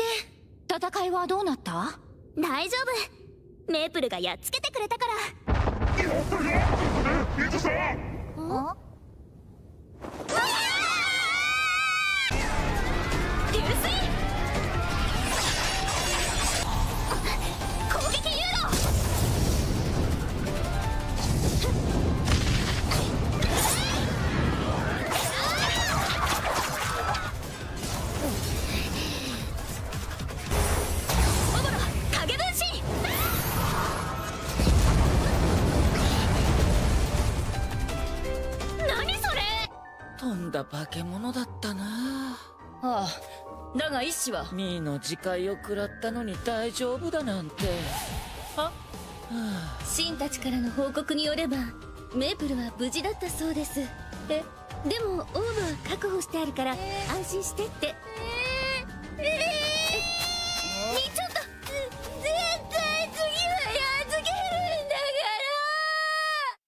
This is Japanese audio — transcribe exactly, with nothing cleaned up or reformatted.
て。戦いはどうなった？ 大丈夫、メープルがやっつけてくれたから。 え、いつさん。 あ？流水攻撃誘導。オボロ影分身。何それ。 とんだ化け物だったな。 ああ、だがイッシはミーの自戒を食らったのに大丈夫だなんて。ははあ、 シンたちからの報告によればメープルは無事だったそうです。え、でもオーブは確保してあるから安心してって。えー、えー、えー、ちょっ